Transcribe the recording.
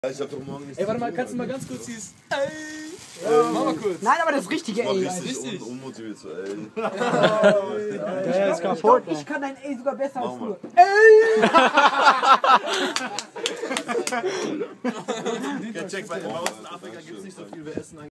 Ich hab doch morgen nicht. Ey, warte mal, kannst du mal ganz kurz dieses. Ey! Mach mal kurz. Nein, aber das richtige Ey. Richtig unmotiviert so, ey. Der ist kaputt. Ich kann dein Ey sogar besser als du. Ja, check, bei uns in Afrika gibt's nicht so viel, wir essen